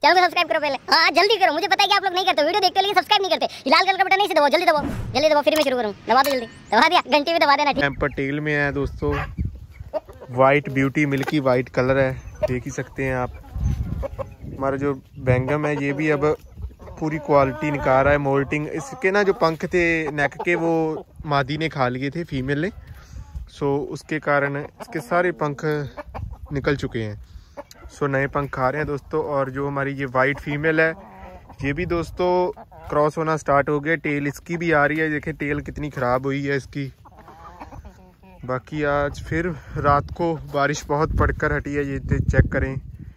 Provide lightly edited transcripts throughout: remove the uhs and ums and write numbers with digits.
Channel को subscribe करो पहले। हाँ जल्दी करो, मुझे पता है कि आप लोग नहीं करते, वीडियो देखते हो लेकिन सब्सक्राइब नहीं करते। लाल कलर का बटन नहीं से दबाओ, जल्दी दबाओ, जल्दी दबाओ, फिर मैं शुरू करूँ। दबा दो जल्दी, दबा दिया, घंटे भी दबा देना। टेम्पर टेल में है दोस्तों, white beauty milky white colour है, देख ही सकते हैं आप। हमारा जो बैंगम है ये भी अब पूरी क्वालिटी निकाल रहा है। मोल्टिंग इसके ना जो पंख थे नेक के वो मादी ने खा लिए थे, फीमेल ने, सो उसके कारण इसके सारे पंख निकल चुके हैं। सो नए पंख खा रहे हैं दोस्तों। और जो हमारी ये वाइट फीमेल है ये भी दोस्तों क्रॉस होना स्टार्ट हो गया। टेल इसकी भी आ रही है, देखें टेल कितनी ख़राब हुई है इसकी। बाकी आज फिर रात को बारिश बहुत पड़कर हटी है, ये चेक करें,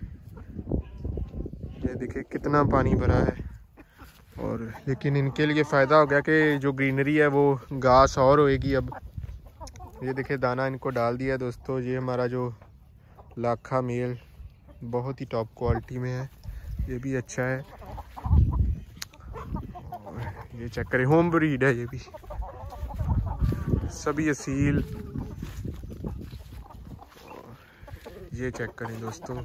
ये देखिए कितना पानी भरा है। और लेकिन इनके लिए फ़ायदा हो गया कि जो ग्रीनरी है वो घास और होएगी अब। ये देखिए दाना इनको डाल दिया दोस्तों। ये हमारा जो लाखा मेल बहुत ही टॉप क्वालिटी में है, ये भी अच्छा है। ये चेक करें, होम ब्रीड है ये भी, सभी असील। ये चेक करें दोस्तों,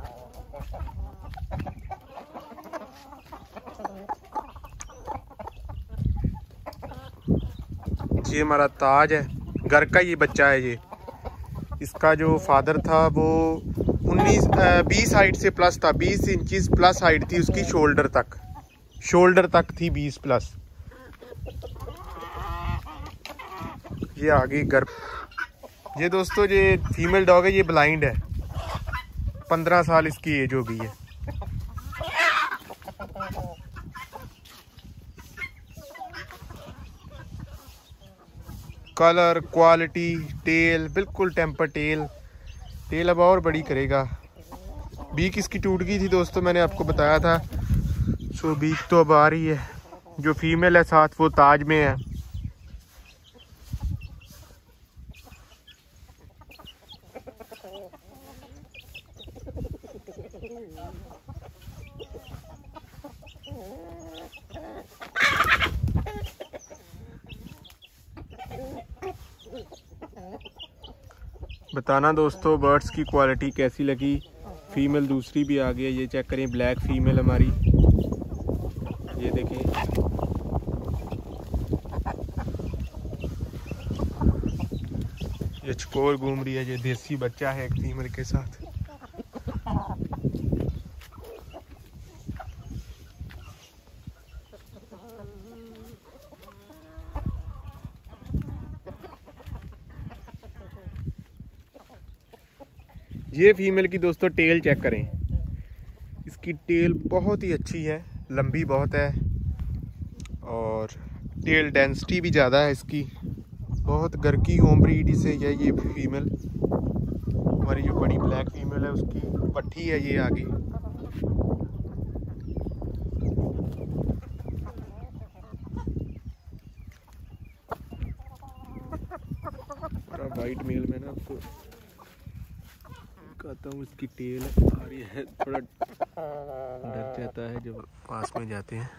ये हमारा ताज है, घर का ये बच्चा है। ये इसका जो फादर था वो 20 हाइट से प्लस था, 20 इंचेस प्लस हाइट थी उसकी, शोल्डर तक थी 20 प्लस। ये आगे घर, ये दोस्तों ये फीमेल डॉग है, ये ब्लाइंड है, 15 साल इसकी एज हो गई है। कलर क्वालिटी टेल बिल्कुल टेम्पर टेल अब और बड़ी करेगा। बीक इसकी टूट गई थी दोस्तों, मैंने आपको बताया था। सो बीक तो अब आ रही है। जो फीमेल है साथ वो ताज में है। बताना दोस्तों बर्ड्स की क्वालिटी कैसी लगी। फीमेल दूसरी भी आ गई है, ये चेक करें, ब्लैक फीमेल हमारी, ये देखें। ये चकोर घूम रही है, ये देसी बच्चा है एक फीमेल के साथ। ये फीमेल की दोस्तों टेल चेक करें, इसकी टेल बहुत ही अच्छी है, लंबी बहुत है और टेल डेंसिटी भी ज़्यादा है इसकी। बहुत घर की होम ब्रीड से है ये फीमेल। हमारी जो बड़ी ब्लैक फीमेल है उसकी पट्टी है ये आगे। वाइट मेल में ना आपको कहता हूँ, इसकी टेल आ रही है, थोड़ा डर जाता है जब पास में जाते हैं।